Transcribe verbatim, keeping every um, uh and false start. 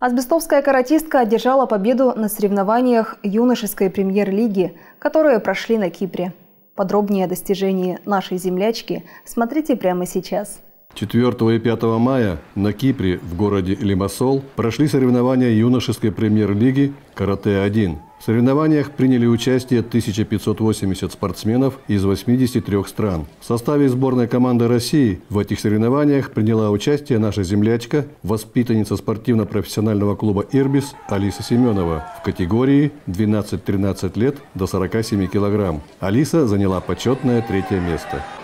Азбестовская каратистка одержала победу на соревнованиях юношеской премьер-лиги, которые прошли на Кипре. Подробнее о достижении нашей землячки смотрите прямо сейчас. четвёртого и пятого мая на Кипре в городе Лимассол прошли соревнования юношеской премьер-лиги «Карате один». В соревнованиях приняли участие тысяча пятьсот восемьдесят спортсменов из восьмидесяти трёх стран. В составе сборной команды России в этих соревнованиях приняла участие наша землячка, воспитанница спортивно-профессионального клуба «Ирбис» Алиса Семенова в категории двенадцать-тринадцать лет до сорока семи килограмм. Алиса заняла почетное третье место.